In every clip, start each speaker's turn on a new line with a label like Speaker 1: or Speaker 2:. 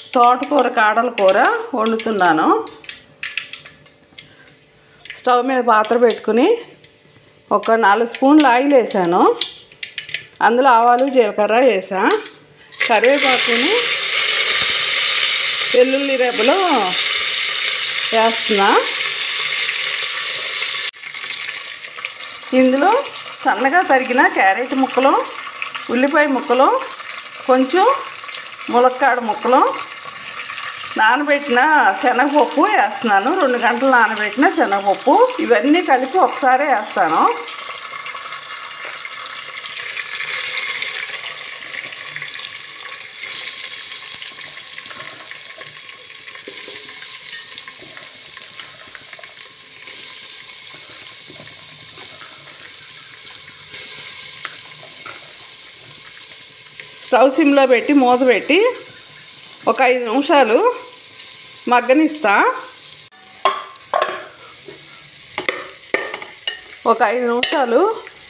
Speaker 1: తోటకూర కాడల కూర వండుతున్నాను. స్టవ్ మీద పాత్ర పెట్టుకుని ఒక 4 స్పూన్లు ఆయిల్ వేసాను. అందులో ఆవాలు జీలకర్ర వేసా. కరివేపాకుని వెల్లుల్లి రెబ్బలు వేస్తున్నా. ఇందులో సన్నగా తరిగిన క్యారెట్ ముక్కలు, ఉల్లిపాయ ముక్కలు, కొంచెం ములక్కాడ ముక్కలు, నానబెట్టిన శనగపప్పు వేస్తున్నాను. 2 గంటలు నానబెట్టిన శనగపప్పు. ఇవన్నీ కలిపి ఒకసారి వేస్తాను. స్టవ్ సిమ్లో పెట్టి మూత పెట్టి ఒక 5 నిమిషాలు మగ్గనిస్తా. ఒక 5 నిమిషాలు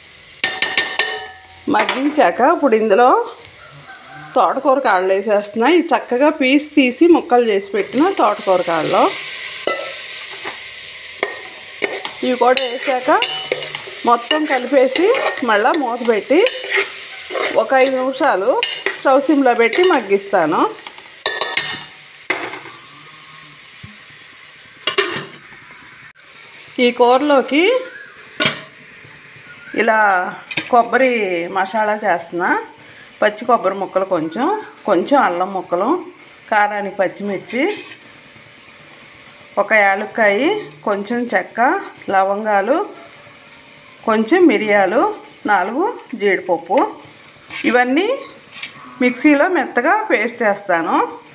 Speaker 1: మగ్గించాక ఇప్పుడు ఇందులో తోటకూర కాడలు వేసేస్తున్నా. ఇది చక్కగా పీస్ తీసి ముక్కలు చేసి పెట్టిన తోటకూర కాడలు ఇవి కూడా వేసాక మొత్తం కలిపేసి మళ్ళీ మూత పెట్టి ఒక 5 నిమిషాలు స్టవ్ సిమ్లో పెట్టి మగ్గిస్తాను. ఈ కూరలోకి ఇలా కొబ్బరి మసాలా చేస్తున్నా. పచ్చి కొబ్బరి ముక్కలు, కొంచెం అల్లం ముక్కలు, కారానికి పచ్చిమిర్చి, ఒక యాలక్కాయ, కొంచెం చెక్క, లవంగాలు, కొంచెం మిరియాలు, 4 జీడిపప్పు. ఇవన్నీ మిక్సీలో మెత్తగా పేస్ట్ చేస్తాను.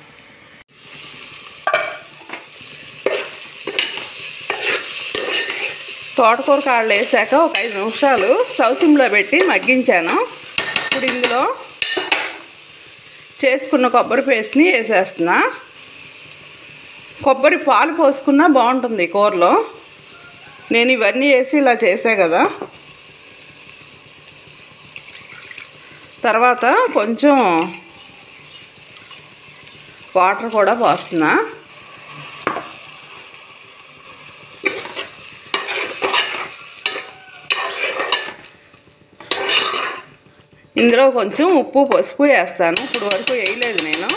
Speaker 1: తోటకూర కాడలు వేసాక ఒక 5 నిమిషాలు స్టవ్ సిమ్లో పెట్టి మగ్గించాను. ఇప్పుడు ఇందులో చేసుకున్న కొబ్బరి పేస్ట్ని వేసేస్తున్నా. కొబ్బరి పాలు పోసుకున్నా బాగుంటుంది కూరలో. నేను ఇవన్నీ వేసి ఇలా చేసా కదా. తర్వాత కొంచెం వాటర్ కూడా పోస్తున్నా. ఇందులో కొంచెం ఉప్పు పసుపు వేస్తాను. ఇప్పుడు వరకు వేయలేదు నేను.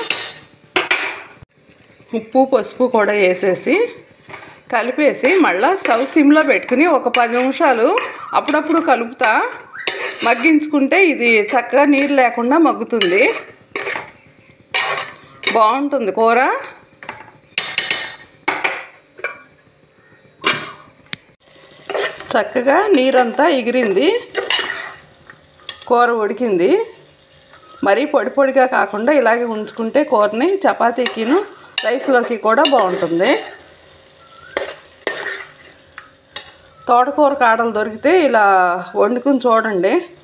Speaker 1: ఉప్పు పసుపు కూడా వేసేసి కలిపేసి మళ్ళీ స్టవ్ సిమ్లో పెట్టుకుని ఒక 10 నిమిషాలు అప్పుడప్పుడు కలుపుతా మగ్గించుకుంటే ఇది చక్కగా నీరు లేకుండా మగ్గుతుంది. బాగుంటుంది కూర. చక్కగా నీరంతా ఎగిరింది, కూర ఉడికింది. మరీ పొడి పొడిగా కాకుండా ఇలాగే ఉంచుకుంటే కూరని చపాతీకిను రైస్లోకి కూడా బాగుంటుంది. తోటకూర కాడలు దొరికితే ఇలా వండుకుని చూడండి.